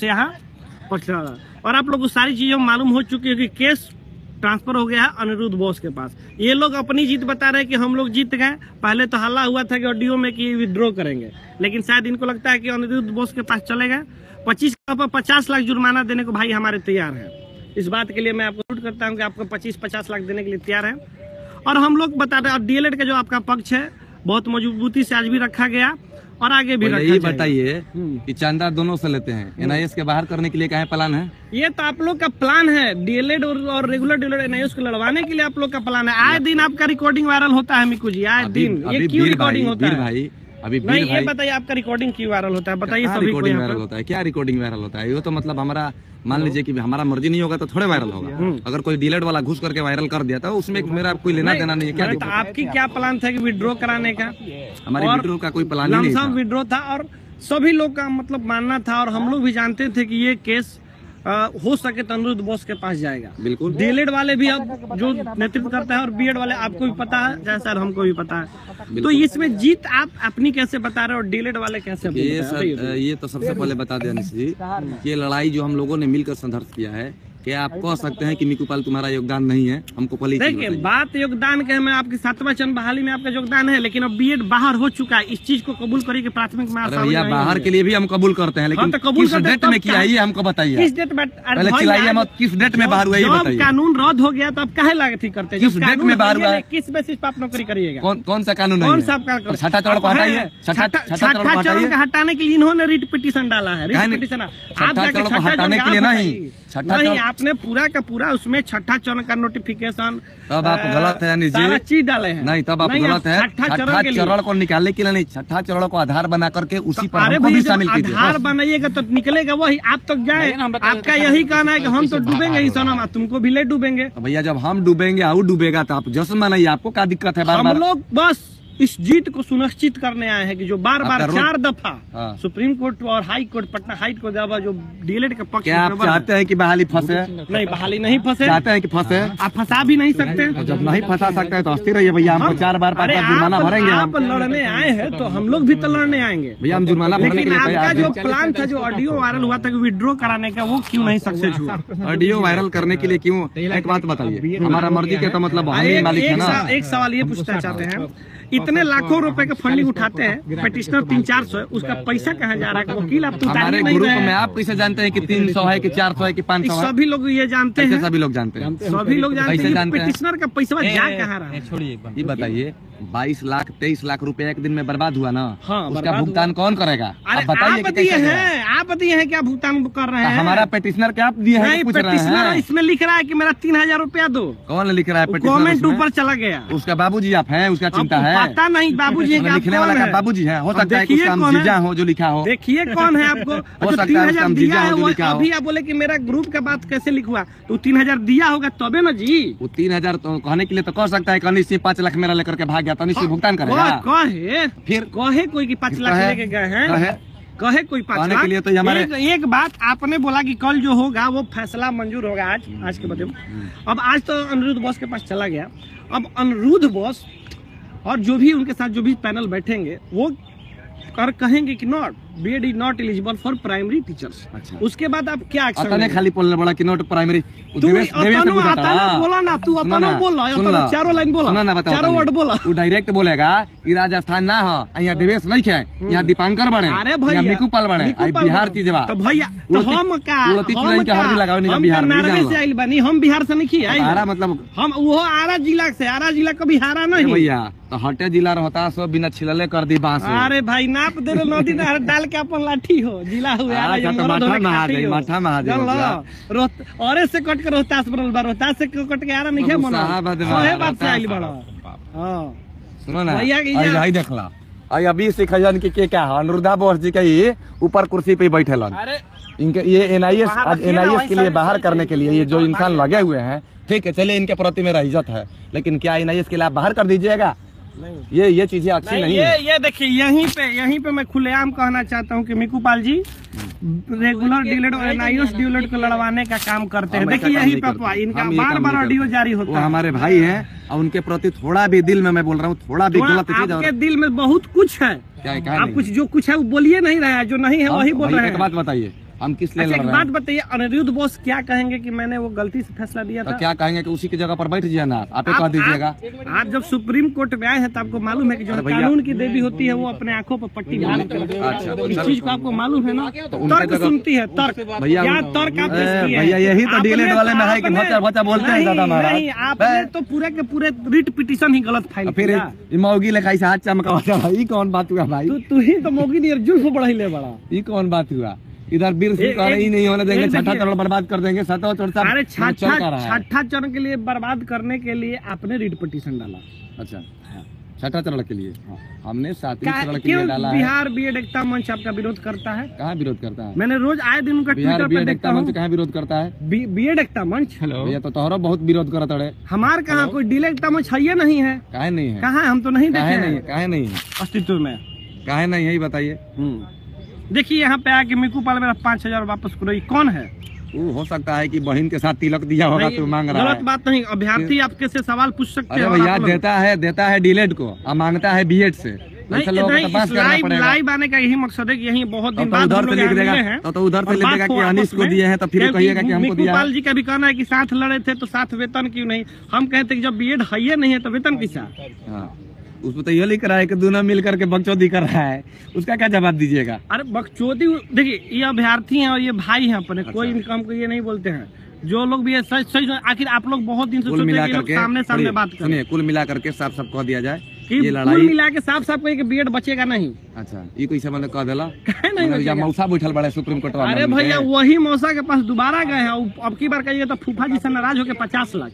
से यहाँ पहुँचा। और आप लोग को सारी चीजें मालूम हो चुकी है कि केस ट्रांसफर हो गया है अनिरुद्ध बोस के पास। ये लोग अपनी जीत बता रहे हैं कि हम लोग जीत गए। पहले तो हल्ला हुआ था कि ऑडियो में कि विड्रॉ करेंगे, लेकिन शायद इनको लगता है कि अनिरुद्ध बोस के पास चले गए। 50 लाख जुर्माना देने को भाई हमारे तैयार है। इस बात के लिए मैं आपको नोट करता हूँ कि आपको 25-50 लाख देने के लिए तैयार है। और हम लोग बता रहे हैं डीएलएड का जो आपका पक्ष है बहुत मजबूती से आज भी रखा गया और आगे भी रखा यही बताइए कि चंदा दोनों से लेते हैं, एनआईएस के बाहर करने के लिए क्या प्लान है? ये तो आप लोग का प्लान है, डीएलएड और रेगुलर डीएलएड एनआईएस को लड़वाने के लिए आप लोग का प्लान है। आए दिन आपका रिकॉर्डिंग वायरल होता है मिकू जी, आए दिन। ये क्यों रिकॉर्डिंग होता है भाई? अभी नहीं, ये बताइए आपका रिकॉर्डिंग क्यों वायरल होता है? बताइए सभी को। रिकॉर्डिंग वायरल होता है? क्या रिकॉर्डिंग वायरल होता है? ये तो मतलब हमारा मान लीजिए कि हमारा मर्जी नहीं होगा तो थोड़े वायरल होगा। अगर कोई डीलर वाला घुस करके वायरल कर दिया तो उसमें मेरा कोई लेना देना नहीं है। क्या तो आपकी क्या प्लान था कि विड्रॉ कराने का? हमारी विड्रॉ का कोई प्लान नहीं था। विड्रॉ था और सभी लोग का मतलब मानना था और हम लोग भी जानते थे कि ये केस हो सके तो अनिरुद्ध बोस के पास जाएगा। बिल्कुल। डीएलएड वाले भी अब जो नेतृत्व करता है और बीएड वाले आपको भी पता है, जैसा सर हमको भी पता है। तो इसमें जीत आप अपनी कैसे बता रहे हो और डीएलएड वाले कैसे? ये तो सबसे पहले बता दें अनिश जी, ये लड़ाई जो हम लोगों ने मिलकर संघर्ष किया है, क्या आप कह सकते हैं कि मिकू पाल तुम्हारा योगदान नहीं है? हमको पहले देखिए बात योगदान के में आपकी 7वां चरण बहाली में आपका योगदान है, लेकिन अब बीएड बाहर हो चुका है। इस चीज को कबूल करिए कि प्राथमिक में भैया बाहर के लिए भी हम कबूल करते हैं, लेकिन किस डेट में किया ये हमको बताइए। किस डेट में? पहले चिल्लाइए मत, किस डेट में बाहर हुआ ये बताइए। कानून रद्द हो गया तो आप काहे लागत ही करते हैं? किस डेट में बाहर हुआ? किस बेसिस पर आप नौकरी करिएगा? कौन सा कानून? कौन सा? छठा चरण को हटाइए। छठा चरण का हटाने के लिए इन्होंने रिट पिटीशन डाला है। रिट पिटीशन हटाने के लिए नहीं, नहीं आपने पूरा का पूरा उसमें छठा चरण का नोटिफिकेशन। तब आप गलत है अनिश जी, सारा चीज डाले हैं। नहीं तब आप गलत है। छठा चरण को निकालने के लिए नहीं, छठा चरण को आधार बना करके उसी पर हमको भी शामिल कीजिए। आधार बनाइएगा तो निकलेगा वही। आप तो जाए, आपका यही कहना है कि हम तो डूबेंगे ही सोना, तुमको भी ले डूबेंगे। भैया जब हम डूबेंगे और डूबेगा तो आप जश्न मनाइए, आपको क्या दिक्कत है? हम लोग बस इस जीत को सुनिश्चित करने आए हैं कि जो बार 4 दफा सुप्रीम कोर्ट और high court, Patna high court जो डीएलएड के पक्ष में आप चाहते हैं कि बहाली फंसे? नहीं, बहाली नहीं फंसे। चाहते हैं कि फंसे? आप फंसा भी नहीं सकते। जब नहीं फंसा सकते हैं तो अस्थिर रहिए भैया, हम 4 बार 5 बार जुर्माना भरेंगे। आप लड़ने आए हैं तो हम लोग भी तो लड़ने आएंगे भैया, हम जुर्माना भरने के लिए तैयार। आपका जो प्लान था, जो ऑडियो वायरल हुआ था कि विड्रॉ कराने का, वो क्यों नहीं सक्सेस हुआ? ऑडियो वायरल करने के लिए क्यों? एक बात बताइए, हमारा मर्जी के तो मतलब हम ही मालिक है ना। एक सवाल ये पूछना चाहते हैं, इतने लाखों रुपए का फंडिंग उठाते हैं, पेटिशनर 300-400 है, उसका पैसा कहाँ जा रहा है? वकील आप तो हमारे ग्रुप में आप कैसे जानते हैं कि 300 है कि 400 है कि 500 है? सभी लोग ये जानते हैं। सभी लोग जानते हैं, सभी लोग जानते हैं पेटिशनर का पैसा जा कहाँ रहा है। छोड़िए, ये बताइए 22 लाख 23 लाख रुपए एक दिन में बर्बाद हुआ ना, हाँ, उसका भुगतान कौन करेगा? आप बताइए क्या भुगतान कर रहे हैं? हमारा पेटिशनर क्या आप दिए हैं? पेटिशनर इसमें लिख रहा है कि मेरा 3000 रुपया दो। कौन लिख रहा है? गवर्नमेंट ऊपर चला गया। उसका बाबूजी आप हैं, उसका चिंता है? पता नहीं बाबूजी है, लिखने वाला का बाबूजी है। हो सकता है कि उसका जीजा हो जो लिखा हो। देखिए कौन है आपको? हो सकता है उसका जीजा हो जो लिखा हो। अभी आप बोले कि मेरा ग्रुप का बात कैसे लिखवा, तो 3000 दिया होगा तबे ना जी। वो 3000 तो कहने के लिए तो कह सकता है कनिष्ठ से 5 लाख मेरा लेकर के भाग गया, तनिष्ठ भुगतान करेगा। कहे फिर कहे कोई कि 5 लाख लेके गए हैं, कहे कोई 5 लाख के लिए तो हमारे एक बात आपने बोला कि कल जो होगा वो फैसला मंजूर होगा आज के बजे। अब आज तो अनिरुद्ध बोस के पास चला गया। अब अनिरुद्ध बोस और जो भी उनके साथ जो भी पैनल बैठेंगे वो कर कहेंगे कि not BEd is not eligible for primary teachers. अच्छा, उसके बाद आप क्या एक्शन? खाली बोलने बड़ा कि नॉट प्राइमरी बोला ना, तू अपना बोल रहा, चारों लाइन बोला, चारों वर्ड बोला। तू डायरेक्ट बोलेगा कि राजस्थान ना हो, यहाँ देवेश नहीं है, यहाँ दीपांकर बने, अरे भैया मिकू पाल बने, बिहार चीज तो भैया हम बिहार से नहीं आरा, मतलब हम वो आरा जिला से, आरा जिला कभी हारा नहीं भैया। तो हटे जिला रहता सब बिना छिलले कर दी बांस। अरे भाई नाप दे नदी डाल के अपन लाठी हो जिला हुआ और से कट के रोहतास बनल बा, रोहतास से कट के आ रहा नहीं है मना है बात से आइल बड़ा। हां सुनो ना आई देखला आई अभी सिखजन के क्या है, अनिरुद्ध बोस जी के ऊपर कुर्सी पे बैठेलन। इनके ये एनआईएस के लिए बाहर करने के लिए ये जो इंसान लगे हुए हैं, ठीक है चलिए इनके प्रति मेरा इज्जत है, लेकिन क्या एनआईएस के लिए आप बाहर कर दीजिएगा? नहीं, ये चीजें अच्छी नहीं है। ये देखिए यहीं पे मैं खुलेआम कहना चाहता हूँ कि मिकू पाल जी रेगुलर डीएलएड और एनआईएस डीएलएड को लड़वाने का काम करते हैं। देखिए यही पे इनका बार ऑडियो जारी होता है। हमारे भाई हैं और उनके प्रति थोड़ा भी दिल में मैं बोल रहा हूँ, थोड़ा भी गलत चीज आपके दिल में बहुत कुछ है। आप कुछ जो कुछ है वो बोलिए नहीं रहे हैं, जो नहीं है वही बोल रहे हैं। एक बात बताइए, हम किस लिए लड़ एक रहे बात हैं? बताइए, अनिरुद्ध बोस क्या कहेंगे कि मैंने वो गलती से फैसला दिया तो था? क्या कहेंगे कि उसी की जगह पर बैठ जाइए ना, आप ही कह दीजिएगा। आप जब सुप्रीम कोर्ट में आए हैं तो आपको मालूम है कि जो अरे भैया- कानून की देवी होती है वो अपने आंखों पर पट्टी बांधती है। अच्छा, इस चीज को आपको मालूम है ना? उनके तर्क जगह- सुनती है, तर्क भैया क्या तर्क आप पेश किए हैं? भैया यही तो आपने- डीलेट वाले में है कि आपने- भचा भचा बोलते हैं ज्यादा महाराज। नहीं, आपने तो पूरे के पूरे रिट पिटीशन ही गलत फाइल फिर किया। मौगी लिखाई से हाथ चमका भाई, कौन बात हुआ भाई? तू ही तो मौगी नहीं जुल्फ बढ़ाई ले बड़ा। ये कौन बात हुआ? इधर बीर सिंह कह रहे ही नहीं होने देंगे, छठा चरण बर्बाद कर देंगे, सतवा चौथा अरे चल का रहा है। छठा चरण के लिए बर्बाद करने के लिए आपने रिट पिटीशन डाला। अच्छा, छठा चरण के लिए हमने 7वें चरण के लिए क्यों डाला है। बिहार बीएड एकता मंच आपका विरोध करता है? कहाँ विरोध करता है? मैंने रोज आए दिन उनका बिहार ट्विटर पर बीएड देखता एकता हूँ। मंच कहाँ विरोध करता है? बीएड एकता मंच भैया तो तोहरा बहुत विरोध करत रहे। हमार कहाँ कोई डील एकता मंच है? ये नहीं है। काहे नहीं है? कहाँ है? हम तो नहीं देखे काहे नहीं है? हैं काहे नहीं है? अस्तित्व में। काहे नहीं है, ये बताइए। देखिए यहाँ पे आके मिकू पाल मेरा 5,000 वापस करो, ये कौन है? वो हो सकता है कि बहन के साथ तिलक दिया होगा तो मांग रहा गलत है। बात नहीं, अभ्यर्थी आपके से सवाल पूछ सकते अरे हैं। भैया देता है डीलेट को और मांगता है बीएड से, ऐसे लोगों को तो पास करना पड़ेगा। लाइव आने का यही मकसद है कि यही बहुत दिन तो बाद उधर हम से लोग लिख यहाँ देगा, मिले हैं। तो उधर से और लिख बात देगा हो कि अनिस आपस को में, दिए हैं, तो फिर क्योंकि कहिएगा कि हमको दिया है। मिकू जी का भी कहना है कि साथ लड़े थे तो साथ वेतन क्यों नहीं? हम कहते कि जब बीएड है ही नहीं है तो वेतन किसा? हाँ, उसमें तो ये लिख रहा है कि दोनों मिल करके बकचोदी कर रहा है, उसका क्या जवाब दीजिएगा? अरे बकचोदी, देखिए ये अभ्यर्थी हैं और ये भाई हैं अपने, कोई इनकम को ये नहीं बोलते हैं। जो लोग भी सच सच, आखिर आप लोग बहुत दिन से कुल सोचते हैं मिला कि लोग करके सामने सामने बात करें। सुनिए, कुल मिला करके साफ साफ कह दिया जाए कि ये कुल लड़ाई। मिला के साफ साफ कहिए कि बीएड बचेगा नहीं। अच्छा, ये कैसे मैंने कह दिला? काहे नहीं बचेगा? मौसा बैठल बड़े सुप्रीम कोर्ट में। अरे भैया वही मौसा के पास दोबारा गए हैं, अब की बार कहिए तो फूफा जी से नाराज होकर 50 लाख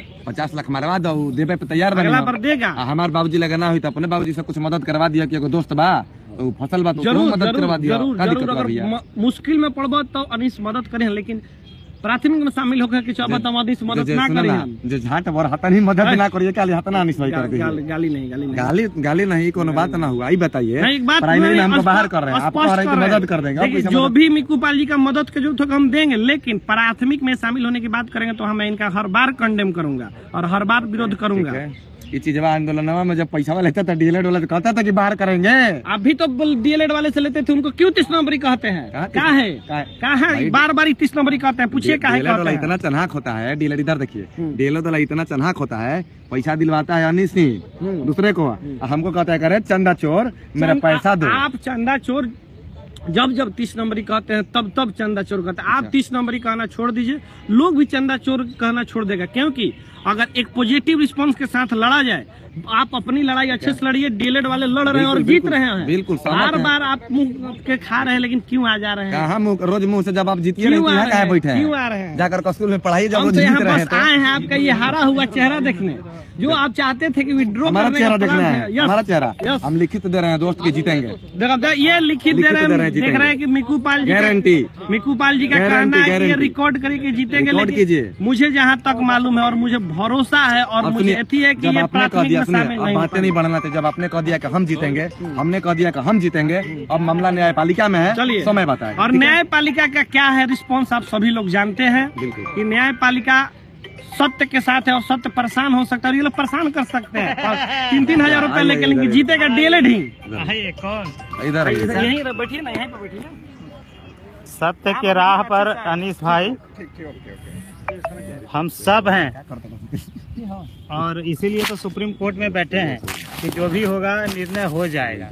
50 लाख मरवा दो, देवे पे तैयार बने। अगला बार देगा। हमारे बाबूजी लगाना हुई तो अपने बाबूजी से कुछ मदद करवा दिया कि एगो दोस्त बा तो फसल बा तो जरूर मदद करवा दिया। जरूर का जरूर दिक्कत बा अगर भैया? मुश्किल में पड़बो तो अनिस मदद करें, लेकिन प्राथमिक में शामिल होकर कि चौबा तो अनिस मदद ना सुनो करें। जो झाट बर हतन ही मदद ना करिए, क्या हतना नहीं सही करके गाली नहीं। गाली नहीं, कोनो बात ना हुआ। ये बताइए, नहीं, एक बात प्राइमरी में हमको स्पष्ट- बाहर कर रहे हैं, आप कह रहे हैं कि मदद कर देंगे। देखिए, जो भी मिकू पाल जी का मदद के जरूरत होगा हम देंगे, लेकिन प्राथमिक में शामिल होने की बात करेंगे तो मैं इनका हर बार कंडेम करूंगा और हर बार विरोध करूंगा। ये चीज आंदोलन में जब पैसा वाला लेता था डीएलएड वाला तो कहता था कि बाहर करेंगे। अभी तो डीएलएड वाले से लेते थे, उनको क्यों 30 नंबरी कहते हैं? क्या है बार बार 30 नंबरी कहते हैं? पूछिए क्या है कहते हैं? इतना चन्हाक होता है डीएलएड, इधर देखिए डीएलएड वाला इतना चन्हाक होता है, पैसा दिलवाता है अनिस सिंह दूसरे को, हमको कहता है करे चंदा चोर मेरा पैसा दो। आप चंदा चोर जब 30 नंबरी कहते हैं तब चंदा चोर कहते हैं। आप 30 नंबरी कहना छोड़ दीजिए, लोग भी चंदा चोर कहना छोड़ देगा। क्योंकि अगर एक पॉजिटिव रिस्पांस के साथ लड़ा जाए, आप अपनी लड़ाई अच्छे से लड़िए, डीएलएड वाले लड़ रहे हैं और जीत रहे हैं। बिल्कुल बार बार आप मुंह के खा रहे हैं, लेकिन क्यों आ जा रहे हैं? कहाँ रोज मुंह से जब आप जीतिए नहीं तो यहाँ कहाँ बैठे क्यों आ हैं? रहे हैं? जाकर स्कूल में पढ़ाई जब हम वो तो जीत यहाँ रहे हैं बस तो आए हैं आपका ये हारा हुआ चेहरा देखने, जो आप चाहते थे कि विड्रॉ हमारा करने चेहरा का देखना प्लान है, यस, हमारा चेहरा यस। हम लिखित दे रहे हैं दोस्त के जीतेंगे। देखो ये लिखित दे रहे हैं, देख रहे हैं कि मिकू पाल जी गारंटी, मिकू पाल जी का गारंटी, कहना है कि ये गारंटी। रिकॉर्ड करके जीतेंगे। रिकॉर्ड कीजिए। लेकिन मुझे जहाँ तक मालूम है और मुझे भरोसा है और अब मुझे सुनिए, यही है कि जब ये आपने कह प्राथमिक दिया, में सुनिए, शामिल अब नहीं बातें नहीं बढ़ना थे। जब आपने कह दिया कि हम जीतेंगे, हमने कह दिया कि हम जीतेंगे, अब मामला न्यायपालिका में है, चलिए समय बताए। और न्यायपालिका का क्या है रिस्पॉन्स आप सभी लोग जानते हैं बिल्कुल। कि न्यायपालिका सत्य के साथ है और सत्य परेशान हो सकता है और ये लोग परेशान कर सकते हैं। 3-3 हजार रुपए लेके, लेकिन जीतेगा डीएलएड ही। इधर आइए। यहीं बैठिए ना, यहीं पे बैठिए। सत्य के राह पर अनीस भाई हम सब हैं, और इसीलिए तो सुप्रीम कोर्ट में बैठे हैं कि जो भी होगा निर्णय हो जाएगा।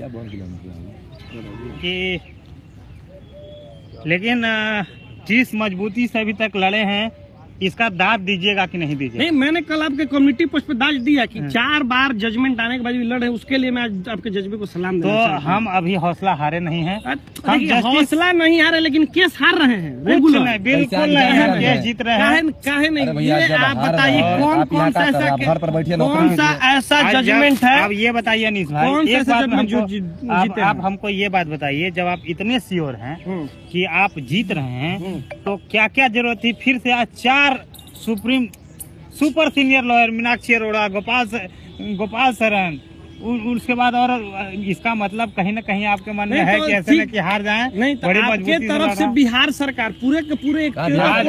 कि लेकिन जिस मजबूती से अभी तक लड़े हैं, इसका दाद दीजिएगा कि नहीं दीजिएगा? नहीं, मैंने कल आपके कम्युनिटी पोस्ट पे दाज दिया कि 4 बार जजमेंट आने के बाद भी लड़े, उसके लिए मैं आज आपके जज्बे को सलाम देना चाहता तो हूं। हम अभी हौसला हारे नहीं हैं। देखिए, हौसला नहीं हारे, लेकिन केस हार रहे हैं रेगुलर। नहीं, बिल्कुल नहीं, हम केस जीत रहे हैं। काहे नहीं? अरे भैया, ये जब आप हार बताइए रहे हैं, कौन आप यहाँ सा क्या कर रहे हैं? आप घर पर बैठिए, नौकरी कौन सा ऐसा जजमेंट है? अब ये बताइए अनीस भाई, कौन सा एक बात जजमेंट जो हमको- जीते हैं? आप हमको ये बात बताइए, जब आप इतने श्योर हैं कि आप जीत रहे हैं, तो क्या क्या जरूरत थी फिर से आज 4 super senior lawyer Meenakshi Arora, Gopal Sharan, उसके बाद और इसका मतलब कहीं ना कहीं आपके मन में है कि ऐसे न कि हार जाएं। नहीं तो बड़ी आपके मजबूती तरफ से बिहार सरकार पूरे के पूरे एक बिहार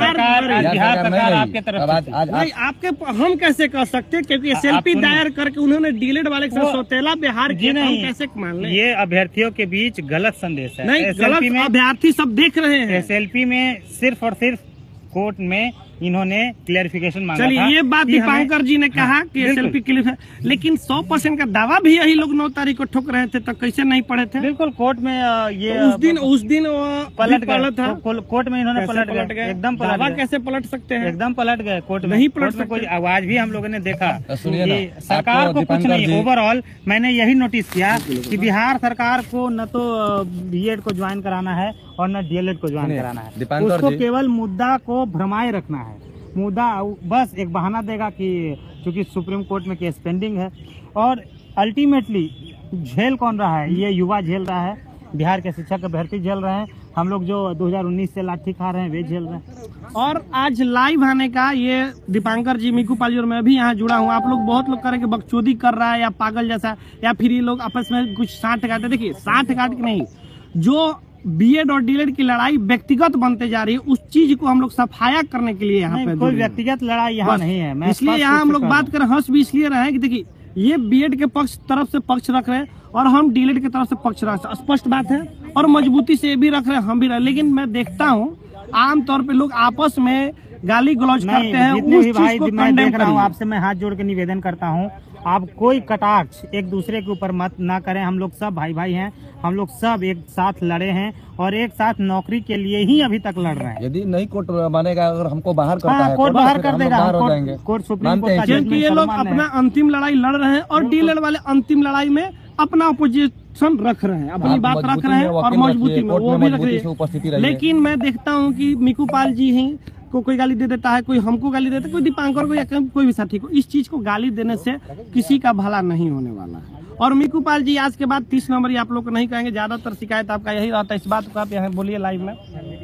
सरकार आपके तरफ से नहीं आपके हम कैसे कर सकते हैं क्योंकि एसएलपी दायर करके उन्होंने डीलेट वाले के साथ सौतेला बिहार जी किया, हम नहीं, कैसे मान लें? ये अभ्यर्थियों के बीच गलत संदेश है। नहीं SLP गलत में अभ्यर्थी सब देख रहे हैं। SLP में सिर्फ और सिर्फ कोर्ट में इन्होंने क्लेरिफिकेशन मांगा था। चलिए ये बात कि हमें- दीपांकर जी ने कहा कि बिल्कुल। एसएलपी क्लियर है, लेकिन 100% का दावा भी यही लोग 9 तारीख को ठोक रहे थे, तो कैसे नहीं पढ़े थे? बिल्कुल कोर्ट में ये तो उस दिन वो पलट पलट गए था। कोर्ट में इन्होंने कैसे पलट गए, एकदम दावा पलट गए, कैसे पलट सकते हैं? एकदम पलट गए कोर्ट में। नहीं पलट कोर्ट में कोई सकते। आवाज भी हम लोगों ने देखा सुनिए ना, कि सरकार आपको को कुछ दीपांकर नहीं। जी- ओवरऑल मैंने यही नोटिस किया कि बिहार सरकार को न तो बीएड को ज्वाइन कराना है और न डीएलएड को ज्वाइन सुनिए, कराना है। दीपांकर उसको जी- केवल मुद्दा को भ्रमाए रखना है। मुद्दा बस एक बहाना देगा कि चूंकि सुप्रीम कोर्ट में केस पेंडिंग है, और अल्टीमेटली झेल कौन रहा है? ये युवा झेल रहा है, बिहार के शिक्षक अभ्यर्थी झेल रहे हैं, हम लोग जो 2019 से लाठी खा रहे हैं वे झेल रहे हैं। और आज लाइव आने का ये दीपांकर जी, मीकू पाल जी और मैं भी यहाँ जुड़ा हूँ। आप लोग बहुत लोग करेंगे बकचोदी कर रहा है या पागल जैसा, या फिर ये लोग आपस में कुछ साठ गाते। देखिए साठ गाट के नहीं, जो बीएड और डीएलएड की लड़ाई व्यक्तिगत बनते जा रही है, उस चीज को हम लोग सफाया करने के लिए यहाँ पे कोई जुड़े हैं। व्यक्तिगत लड़ाई यहाँ बस, नहीं है। मैं इसलिए स्पष्ट यहाँ रूप हम से लोग कह बात रहा कर हंस भी इसलिए रहे हैं कि देखिए ये बीएड के पक्ष तरफ से पक्ष रख रहे हैं और हम डीएलएड की तरफ से पक्ष रख रहे हैं, स्पष्ट बात है, और मजबूती से भी रख रहे हैं, हम भी रहे। लेकिन मैं देखता हूँ आमतौर पे लोग आपस में गाली गलौज हूं। करते हैं, जितने उस भी चीज भाई को मैं कंडेम देख रहा हूँ, करिए। आपसे मैं हाथ जोड़ के निवेदन करता हूँ, आप कोई कटाक्ष एक दूसरे के ऊपर मत ना करें। हम लोग सब भाई भाई हैं, हम लोग सब एक साथ लड़े हैं और एक साथ नौकरी के लिए ही अभी तक लड़ रहे हैं। यदि नहीं कोर्ट मानेगा, अगर हमको बाहर करता हाँ, है कोर्ट कोर्ट, बाहर फिर कर हम लोग देगा। बाहर हो कोर्ट- जाएंगे। कोर्ट सुप्रीम मानते कोर्ट हैं का कि- क्योंकि ये लोग अपना अंतिम लड़ाई लड़ रहे हैं और डीएलएड वाले अंतिम लड़ाई में अपना अपोजिशन रख रहे हैं, अपनी आप बात रख मजबूती रहे हैं में और वकील मजबूती रखिए, में कोर्ट वो में भी रख मजबूती रही से उपस्थिति है। रहिए। लेकिन मैं देखता हूँ कि मीकू पाल जी ही को कोई गाली दे देता है, कोई हमको गाली देता है, कोई दीपांकर को या कोई भी साथी को। इस चीज को गाली देने से किसी का भला नहीं होने वाला है। और मीकू पाल जी आज के बाद 30 नंबर आप लोग को नहीं कहेंगे, ज्यादातर शिकायत आपका यही रहता है, इस बात को आप यहाँ बोलिए लाइव में।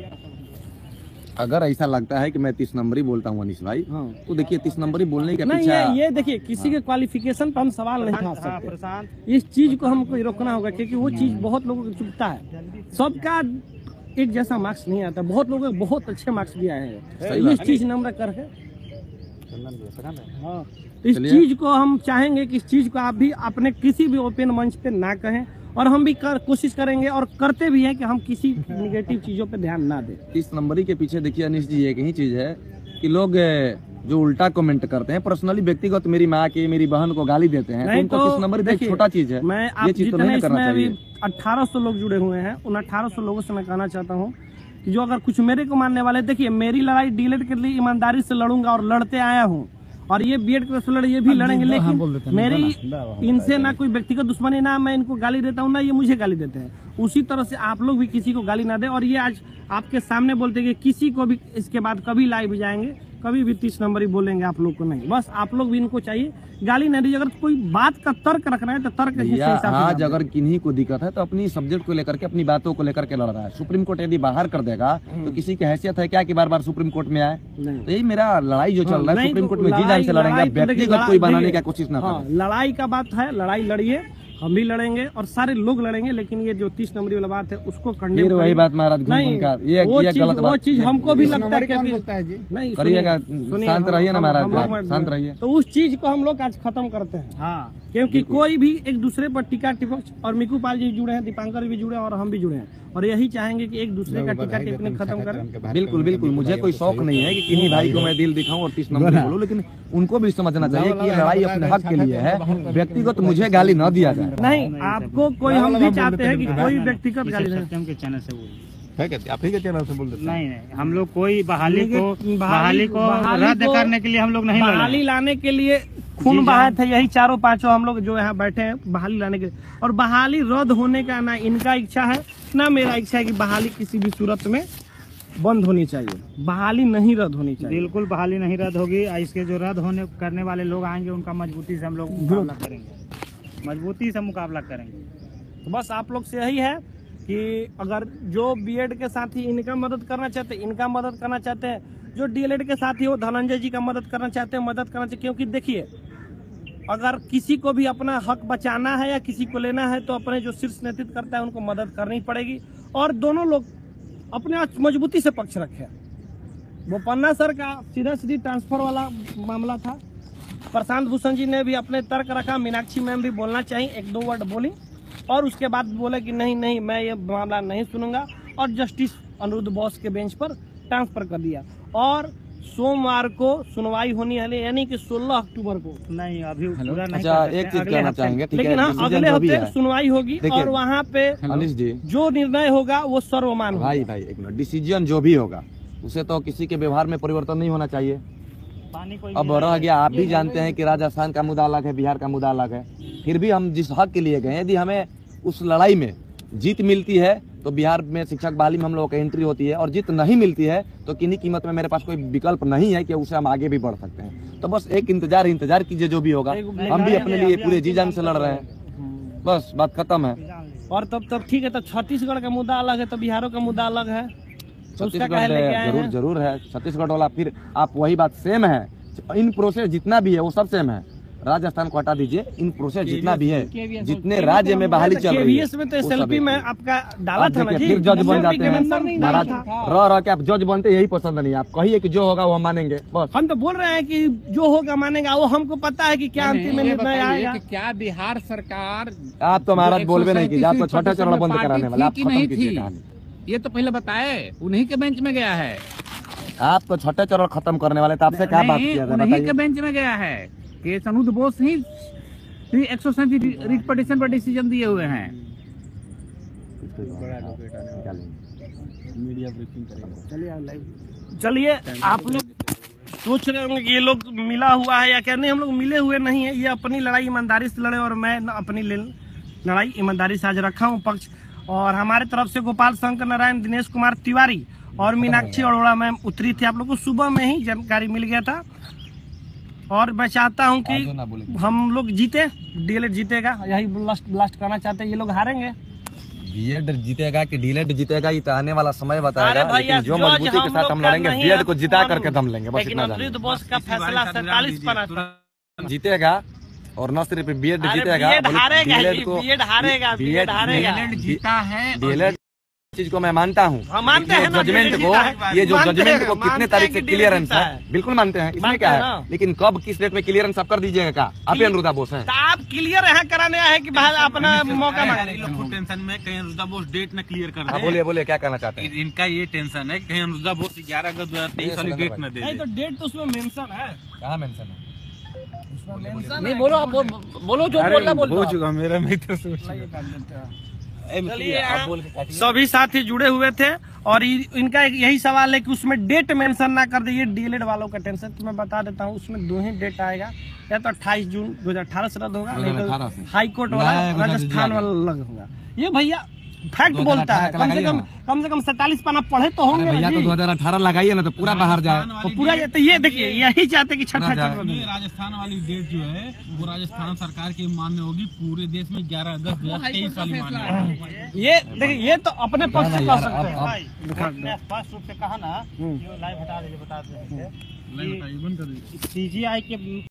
अगर ऐसा लगता है कि मैं 30 नंबरी बोलता हूँ अनिश भाई, हाँ। तो देखिए 30 नंबरी बोलने के नहीं पीछे ये देखिए किसी के क्वालिफिकेशन पर हम सवाल नहीं उठा सकते। प्रशांत इस चीज को हमको रोकना होगा क्योंकि वो चीज बहुत लोगों को चुभता है। सबका एक जैसा मार्क्स नहीं आता, बहुत लोगों के बहुत अच्छे मार्क्स भी आए हैं। इस चीज नंबर करके हाँ, इस चलिए। चीज को हम चाहेंगे कि इस चीज को आप भी अपने किसी भी ओपन मंच पे ना कहें, और हम भी कोशिश करेंगे और करते भी हैं कि हम किसी निगेटिव चीजों पे ध्यान ना दें। 30 नंबरी के पीछे देखिए अनिश जी एक ही चीज है कि लोग जो उल्टा कमेंट करते हैं, पर्सनली व्यक्तिगत मेरी माँ की, मेरी बहन को गाली देते हैं, नहीं उनको तो 30 नंबरी देखिए, छोटा चीज है। मैं आप ये चीज तो जितने नहीं करना इसमें अभी चाहिए। 1800 लोग जुड़े हुए हैं, उन 1800 लोगों से मैं कहना चाहता हूँ कि जो अगर कुछ मेरे को मानने वाले, देखिए मेरी लड़ाई डीएलएड के लिए ईमानदारी से लड़ूंगा और लड़ते आया हूँ, और ये बीएड के लड़े ये भी लड़ेंगे। लेकिन मेरी इनसे ना कोई व्यक्तिगत दुश्मनी, ना मैं इनको गाली देता हूँ ना ये मुझे गाली देते हैं। उसी तरह से आप लोग भी किसी को गाली ना दें। और ये आज आपके सामने बोलते हैं कि किसी को भी इसके बाद कभी लाइव जाएंगे, कभी भी 30 नंबरी बोलेंगे आप लोग को नहीं। बस आप लोग भी इनको चाहिए गाली ना दीजिए। अगर कोई बात का तर्क रखना है तो तर्क के भैया हिसाब से आज बात अगर किन्हीं को दिक्कत है तो अपनी सब्जेक्ट को लेकर के, अपनी बातों को लेकर के लड़ रहा है। सुप्रीम कोर्ट यदि बाहर कर देगा तो किसी की हैसियत है क्या कि बार बार सुप्रीम कोर्ट में आए? नहीं। तो यही मेरा लड़ाई जो चल रहा है, नहीं, सुप्रीम तो कोर्ट में जी जान से लड़ेंगे, लड़ाई तो देखिए, व्यक्तिगत कोई बनाने देखिए, की कोशिश ना हाँ, करें। लड़ाई का बात है, लड़ाई लड़िए, हम भी लड़ेंगे और सारे लोग लड़ेंगे। लेकिन ये जो 30 नंबरी वाला बात है उसको कंडेम फिर वही बात महाराज घूम नहीं, घूम कर, ये वो गलत बात चीज हमको भी लगता है कि नहीं करिएगा। सुनिए, शांत रहिए ना महाराज, हम लोग- शांत रहिए। तो उस चीज को हम लोग आज खत्म करते हैं। हाँ, क्योंकि कोई भी एक दूसरे पर टीका टिप्पणी, और मीकू पाल जी जुड़े हैं, दीपांकर भी जुड़े हैं और हम भी जुड़े हैं, और यही चाहेंगे कि एक दूसरे का टीका टिप्पणी खत्म करें। बिल्कुल बिल्कुल, मुझे कोई शौक नहीं है कि किन्हीं भाई को मैं दिल दिखाऊं और 30 नंबर बोलूं, लेकिन उनको भी समझना चाहिए कि ये लड़ाई अपने हक के लिए है। व्यक्तिगत मुझे गाली न दिया जाए। नहीं, आपको कोई, हम भी चाहते हैं कि कोई व्यक्तिगत गाली नहीं। सत्यम के चैनल से बोल है क्या? आप ही के चैनल से बोल देते हैं। नहीं, हम लोग कोई बहाली को बहाली रद्द को- करने के लिए हम लोग नहीं लड़ रहे बहाली लाने के लिए खून जी बहाए जान। थे यही चारों पांचों हम लोग जो यहाँ बैठे हैं बहाली लाने के लिए। और बहाली रद्द होने का ना इनका इच्छा है ना मेरा इच्छा है कि बहाली किसी भी सूरत में बंद होनी चाहिए। बहाली नहीं रद्द होनी चाहिए। बिल्कुल बहाली नहीं रद्द होगी। इसके जो रद्द होने करने वाले लोग आएंगे उनका मजबूती से हम लोग मुकाबला करेंगे, मजबूती से मुकाबला करेंगे। तो बस आप लोग से यही है कि अगर जो बीएड के साथी इनका मदद करना चाहते हैं, इनका मदद करना चाहते हैं, जो डीएलएड के साथी हो धनंजय जी का मदद करना चाहते हैं, मदद करना चाहिए। क्योंकि देखिए अगर किसी को भी अपना हक बचाना है या किसी को लेना है तो अपने जो शीर्ष नेतृत्व करता है उनको मदद करनी पड़ेगी और दोनों लोग अपने मजबूती से पक्ष रखे। बोपन्ना सर का सीधा सीधी ट्रांसफर वाला मामला था। प्रशांत भूषण जी ने भी अपने तर्क रखा, मीनाक्षी मैम भी बोलना चाहिए, एक दो वर्ड बोली और उसके बाद बोले कि नहीं मैं ये मामला नहीं सुनूंगा और जस्टिस अनिरुद्ध बोस के बेंच पर ट्रांसफर कर दिया। और सोमवार को सुनवाई होनी है, यानी कि 16 अक्टूबर को। नहीं अभी पूरा नहीं अच्छा, एक चीज कहना चाहेंगे, ठीक है, लेकिन हाँ अगले हफ्ते सुनवाई होगी और वहाँ पे अनिश जी जो निर्णय होगा वो सर्वमान्य होगा। भाई एक मिनट, डिसीजन जो भी होगा उसे तो किसी के व्यवहार में परिवर्तन नहीं होना चाहिए। अब रह गया, आप भी जानते हैं कि राजस्थान का मुद्दा अलग है, बिहार का मुद्दा अलग है, फिर भी हम जिस हक के लिए गए, यदि हमें उस लड़ाई में जीत मिलती है तो बिहार में शिक्षक बहाली में हम लोगों की एंट्री होती है और जीत नहीं मिलती है तो किन्हीं कीमत में मेरे पास कोई विकल्प नहीं है कि उसे हम आगे भी बढ़ सकते हैं। तो बस एक इंतजार कीजिए, जो भी होगा। हम भी अपने लिए पूरे जी जान से लड़ रहे हैं, बस बात खत्म है। और तब ठीक है, तो छत्तीसगढ़ का मुद्दा अलग है तो बिहारों का मुद्दा अलग है। छत्तीसगढ़ जरूर है, छत्तीसगढ़ वाला फिर आप वही बात सेम है, इन प्रोसेस जितना भी है वो सब सेम है। राजस्थान को हटा दीजिए, इन प्रोसेस जितना भी है, जितने राज्य में बहाली चल रही है में तो एसएलपी में आपका डाला था ना जी, फिर जज बन जाते हैं महाराज। रह के आप जज बनते, यही पसंद नहीं। आप कहिए कि जो होगा वो हम मानेंगे, बस। हम तो बोल रहे हैं कि जो होगा मानेगा, वो हमको पता है कि क्या अंतिम निर्णय आएगा। क्या बिहार सरकार, आप तो महाराज बोलबे नहीं कीजिए, आप तो छोटा चरण बंद कराने वाले, आप खत्म कीजिए कहानी। ये तो पहले बताए, उन्हीं के बेंच में गया है। आप तो छोटे चरण खत्म करने वाले, तो आपसे क्या बात किया था, उन्हीं के बेंच में गया है। केस अनिरुद्ध बोस ही 137 रिट पिटीशन पर डिसीजन दिए हुए हैं। चलिए, आप लोग सोच रहे होंगे कि ये लोग मिला हुआ है या क्या, नहीं, हम लोग मिले हुए नहीं है। ये अपनी लड़ाई ईमानदारी से लड़े और मैं अपनी लड़ाई ईमानदारी से आज रखा हूँ पक्ष। और हमारे तरफ से गोपाल शंकर नारायण, दिनेश कुमार तिवारी और मीनाक्षी अरोड़ा मैम उतरी थी। आप लोग को सुबह में ही जानकारी मिल गया था और मैं चाहता हूं कि हम लोग जीते, डीएलएड जीतेगा, यही ब्लास्ट करना चाहते हैं। ये लोग हारेंगे, बीएड जीतेगा कि डीएलएड जीतेगा ये तो आने वाला समय बताएगा, लेकिन जो मजबूती के साथ हम लड़ेंगे, बीएड को जिता करके दम लेंगे, बस इतना जानिए। अनिरुद्ध बोस का फैसला 47 जीतेगा और न सिर्फ बीएड जीतेगा, बीएड जीता है। डीएलएड चीज को मैं मानता हूँ, जजमेंट को, ये जो जजमेंट को कितने तारीख से क्लियरेंस है, बिल्कुल मानते हैं, इसमें क्या है। लेकिन कब किस डेट में क्लियरेंस आप कर दीजिएगा का, आप ही अनिरुद्ध बोस हैं। आप क्लियर यहाँ कराने आए कि भाई अपना मौका टेंशन में कहीं अनिरुद्ध बोस डेट न क्लियर कर दे। बोलिए क्या कहना चाहते हैं। इनका ये टेंशन है कहीं अनिरुद्ध बोस 11 अगस्त 2023 वाली डेट न दे। तो डेट तो उसमें मेंशन है, कहाँ मेंशन है? नहीं बोलो, आप बोलो जो बोलना बोलो। हो चुका मेरा, मैं तो सभी साथी जुड़े हुए थे और इनका यही सवाल है कि उसमें डेट मेंशन ना कर दे। ये डीएलएड वालों का टेंशन, तो मैं बता देता हूँ, उसमें दो ही डेट आएगा, या तो 28 जून 2018 से रद्द होगा, नहीं तो हाई कोर्ट वाला राजस्थान वाला अलग होगा। ये भैया फैक्ट बोलता है, कम से कम 47 पन्ना पढ़े तो होंगे भैया। तो 2018 लगाइए ना तो पूरा बाहर जाए, तो पूरा। तो ये देखिए, यही चाहते कि छठा राजस्थान वाली डेट जो है वो राजस्थान सरकार की मान्य होगी, पूरे देश में 11 अगस्त 2023 वाली मान्य होगी। ये देखिए, ये तो अपने पक्ष से कह सकते हैं। स्पष्ट रूप से कहा ना, लाइव हटा दीजिए, बता दीजिए बंद कर दीजिए। सीजीआई के